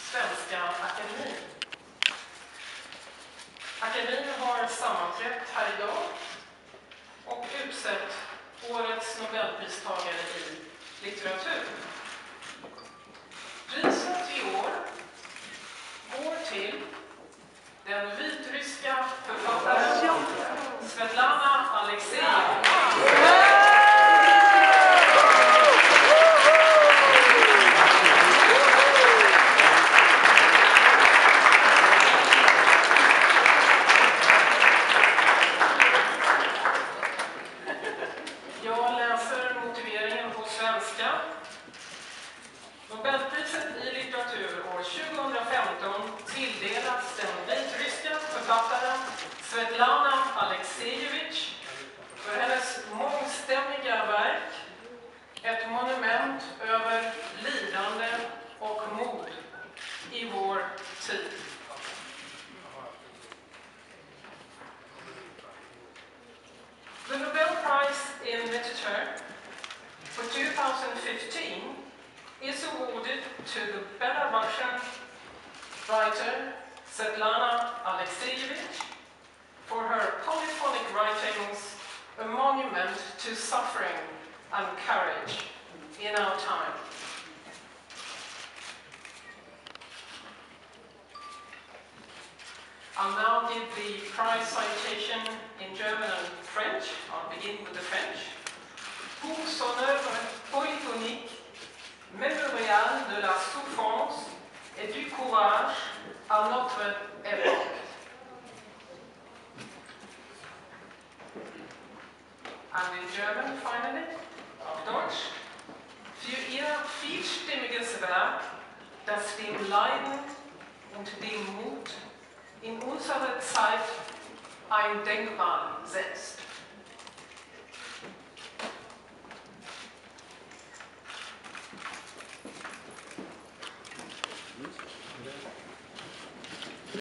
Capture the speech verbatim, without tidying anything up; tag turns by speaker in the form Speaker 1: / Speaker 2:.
Speaker 1: Svenska Academy. Akademin har sammanträtt här idag och utsett årets Nobelpristagare i litteratur. Priset i år går till den vitryska författaren Svetlana Alexievich. Jag läser motiveringen på svenska. Nobelpriset i litteratur år tjugohundrafemton tilldelas den vitryska författaren Svetlana Alexievich för hennes mångstämmiga verk, ett monument över lidande och mod i vår tid. The Nobel Prize in Literature for two thousand fifteen is awarded to the Belarusian writer Svetlana Alexievich for her polyphonic writings, a monument to suffering and courage in our time. I'll now give the prize citation in German and French. I'll begin with the French. Pour son œuvre polyphonique, mémorial de la souffrance et du courage à notre époque. And in German, finally, auf Deutsch. Für ihr vielstimmiges Werk, das dem Leiden und dem Mut in unserer Zeit ein Denkmal setzt.